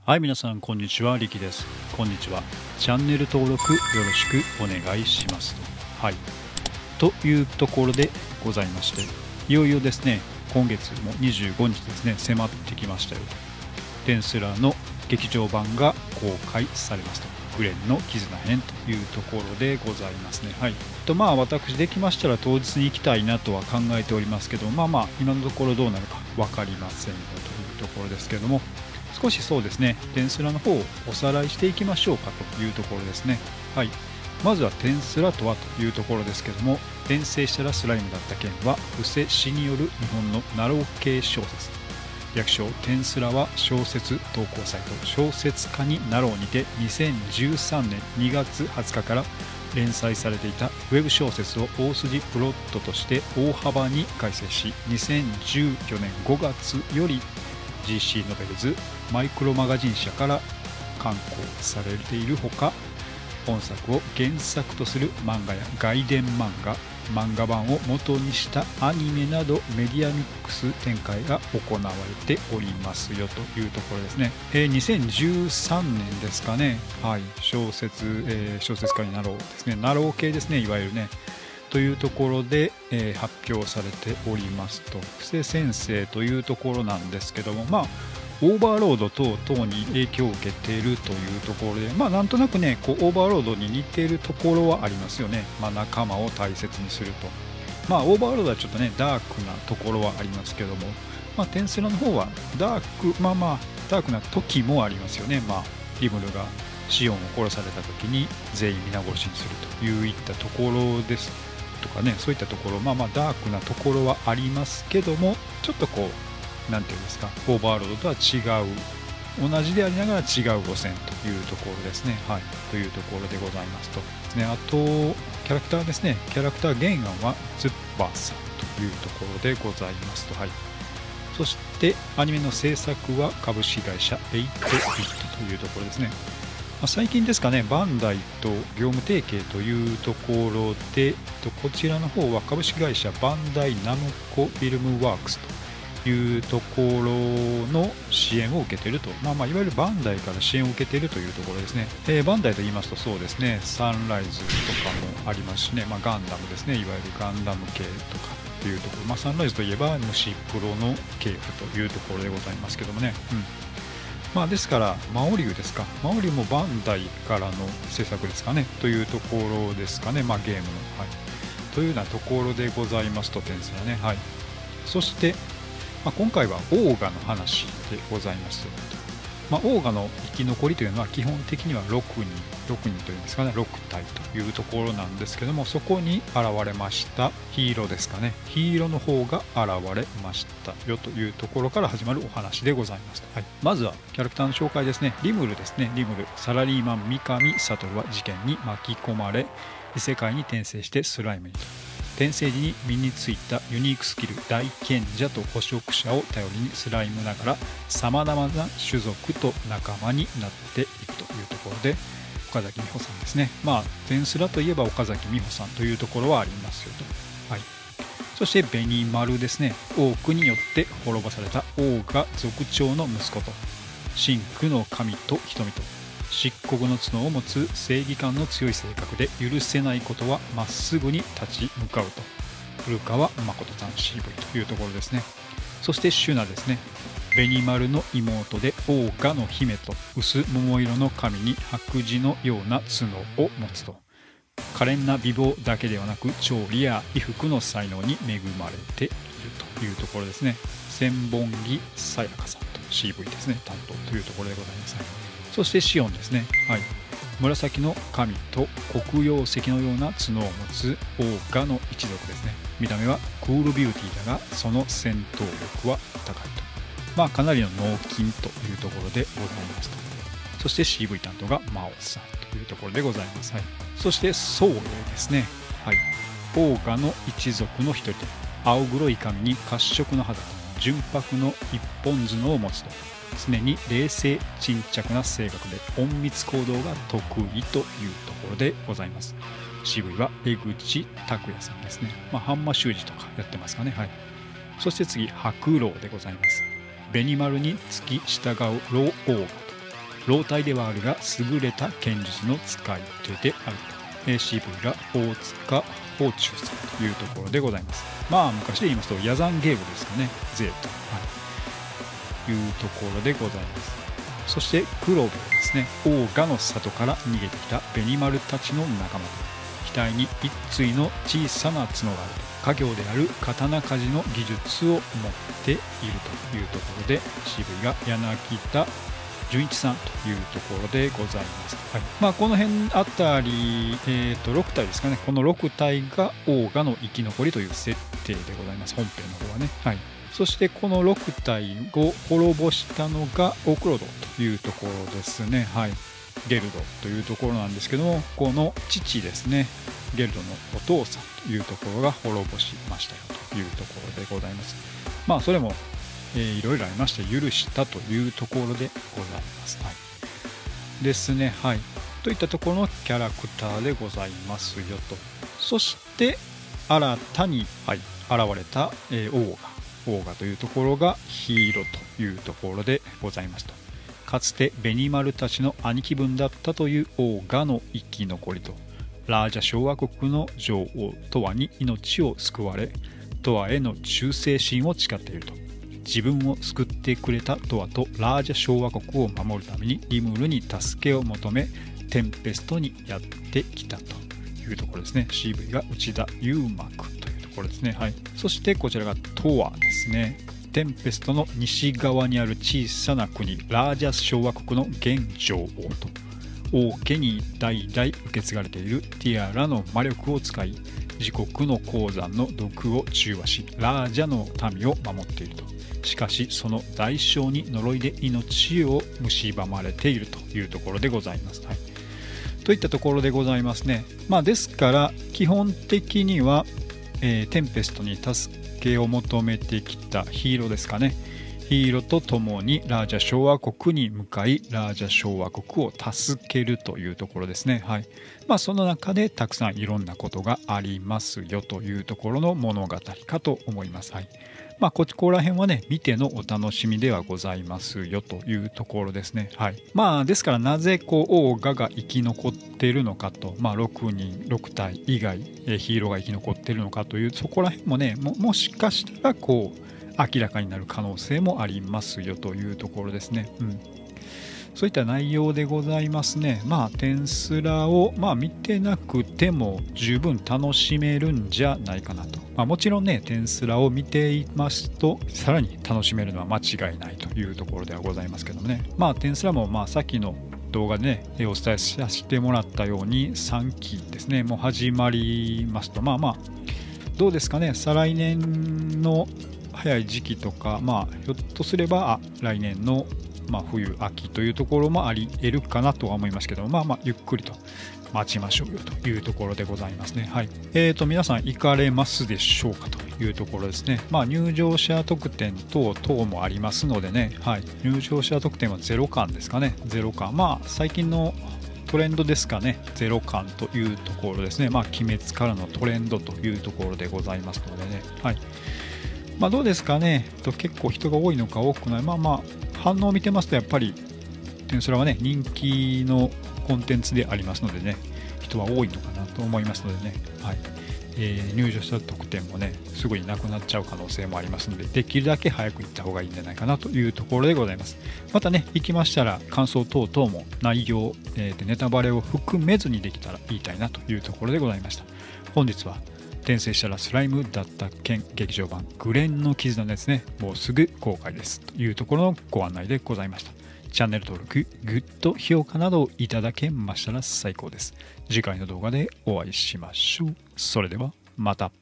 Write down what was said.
はい、皆さん、こんにちは。リキです。こんにちは。チャンネル登録よろしくお願いしますと。はい。というところでございまして、いよいよですね、今月も25日ですね、迫ってきましたよ。テンスラの劇場版が公開されますと。グレンの絆編というところでございますね。はい。私できましたら当日に行きたいなとは考えておりますけど、今のところどうなるか分かりませんよというところですけれども、少しそうですね、テンスラの方をおさらいしていきましょうかというところですね。はい。まずはテンスラとはというところですけども、転生したらスライムだった件は伏せ詩による日本のナロー系小説。略称テンスラは小説投稿サイト小説家になろうにて2013年2月20日から連載されていたウェブ小説を大筋プロットとして大幅に改正し、2014年5月より GC ノベルズマイクロマガジン社から刊行されているほか、本作を原作とする漫画や外伝漫画版を元にしたアニメなどメディアミックス展開が行われておりますよというところですね。2013年ですかね。はい、小説家になろうですね。ナロー系ですね、いわゆるね。というところで、発表されておりますと。布施先生というところなんですけども、オーバーロード等々に影響を受けているというところで、なんとなくね、オーバーロードに似ているところはありますよね。仲間を大切にすると。オーバーロードはちょっとね、ダークなところはありますけども、テンスラの方はダークな時もありますよね。リムルがシオンを殺された時に全員皆殺しにするといったところですとかね、そういったところ、ダークなところはありますけども、ちょっとなんていうんですか、オーバーロードとは違う、同じでありながら違う路線というところですね。はい、というところでございますと。あと、キャラクターですね。キャラクター原案はズッパーさんというところでございますと。はい。そして、アニメの制作は株式会社8ビットというところですね。最近ですかね、バンダイと業務提携というところで、こちらの方は株式会社バンダイナムコフィルムワークスというところの支援を受けていると、いわゆるバンダイから支援を受けているというところですね。バンダイと言いますとそうですね、サンライズとかもありますしね、ガンダムですね、いわゆるガンダム系とかというところ、サンライズといえば虫プロの系譜というところでございますけどもね。ですから、マオリュウですか。マオリュウもバンダイからの制作ですかね。というところですかね。ゲームの。はい。というようなところでございますと、テンスラね。はい。そして、今回はオーガの話でございます。オーガの生き残りというのは基本的には6人というんですかね、6体というところなんですけども、そこに現れましたヒーローですかね。ヒーローの方が現れましたよというところから始まるお話でございます。はい、まずはキャラクターの紹介ですね。リムルですね。リムル、サラリーマン三上悟は事件に巻き込まれ、異世界に転生してスライムにと。転生時に身についたユニークスキル大賢者と捕食者を頼りにスライムながらさまざまな種族と仲間になっていくというところで、岡崎美穂さんですね。テンスラといえば岡崎美穂さんというところはありますよと。はい、そしてベニマルですね。オークによって滅ぼされたオーガ族長の息子と、真空の神と瞳と漆黒の角を持つ正義感の強い性格で許せないことはまっすぐに立ち向かうと、古川誠さん CV というところですね。そしてシュナですね。ベニマルの妹でオーガの姫と薄桃色の髪に白磁のような角を持つと、可憐な美貌だけではなく調理や衣服の才能に恵まれているというところですね。千本木さやかさんと CV ですね、担当というところでございます。そしてシオンですね。はい、紫の髪と黒曜石のような角を持つオーガの一族ですね。見た目はクールビューティーだがその戦闘力は高いと、かなりの脳筋というところでございますと。そして CV 担当がマオさんというところでございます。はい、そしてソウレイですね。はい、オーガの一族の一人と、青黒い髪に褐色の肌と純白の一本角を持つと、常に冷静沈着な性格で隠密行動が得意というところでございます。CV は江口拓也さんですね。ハンマ修二とかやってますかね。はい、そして次白狼でございます。ベニマルに付き従う老オーガと老体ではあるが優れた剣術の使い手であると。CV が大塚宝中さんというところでございます。まあ昔で言いますとヤザンゲームですかね、ゼータ、いうところでございます。そして黒部ですね、オーガの里から逃げてきたベニマルたちの仲間で、額に一対の小さな角があると、家業である刀鍛冶の技術を持っているというところで、 CV が柳田純一さんというところでございます。この辺あたり、6体ですかね。この6体がオーガの生き残りという設定でございます。本編の方はね。そしてこの6体を滅ぼしたのがオクロドというところですね。ゲルドというところなんですけども、この父ですね、ゲルドのお父さんというところが滅ぼしましたよというところでございます。それもいろいろありまして許したというところでございます。ですね。といったところのキャラクターでございますよと。そして新たに、現れた、オーガというところがヒーローというところでございますと。かつてベニマルたちの兄貴分だったというオーガの生き残りと、ラージャ小和国の女王トワに命を救われ、トワへの忠誠心を誓っていると。自分を救ってくれたトワとラージャ小和国を守るためにリムルに助けを求めテンペストにやってきたというところですね。 CV が内田悠馬くんというところですね。そしてこちらがトワですね。テンペストの西側にある小さな国ラージャ小和国の現女王と、王家に代々受け継がれているティアラの魔力を使い、自国の鉱山の毒を中和しラージャの民を守っていると。しかしその代償に呪いで命を蝕まれているというところでございます。といったところでございますね。ですから基本的には、テンペストに助けを求めてきたヒーローですかね。ヒーローと共にラージャ小和国に向かいラージャ小和国を助けるというところですね。その中でたくさんいろんなことがありますよというところの物語かと思います。ここら辺はね見てのお楽しみではございますよというところですね。ですからなぜオーガが生き残っているのかと、6体以外ヒーローが生き残っているのかという、そこら辺もね もしかしたら明らかになる可能性もありますよというところですね。そういった内容でございますね。テンスラを見てなくても十分楽しめるんじゃないかなと。もちろんねテンスラを見ていますとさらに楽しめるのは間違いないというところではございますけどもね。テンスラもさっきの動画でねお伝えさせてもらったように3期ですねもう始まりますと、どうですかね、再来年の早い時期とか、ひょっとすれば来年の冬秋というところもあり得るかなとは思いますけど、ゆっくりと待ちましょうよというところでございますね。皆さん行かれますでしょうかというところですね。入場者特典等々もありますのでね、入場者特典は0巻ですかね。0巻、最近のトレンドですかね、0巻というところですね。鬼滅からのトレンドというところでございますのでね。どうですかね、結構人が多いのか多くない、反応を見てますとやっぱりテンスラはね人気のコンテンツでありますのでね、人は多いのかなと思いますのでね。入場者特典もねすぐになくなっちゃう可能性もありますので、できるだけ早く行った方がいいんじゃないかなというところでございます。またね行きましたら感想等々も内容、ネタバレを含めずにできたら言いたいなというところでございました。本日は転生したらスライムだった件劇場版グレンの絆ですね、もうすぐ公開ですというところのご案内でございました。チャンネル登録、グッド、評価などをいただけましたら最高です。次回の動画でお会いしましょう。それではまた。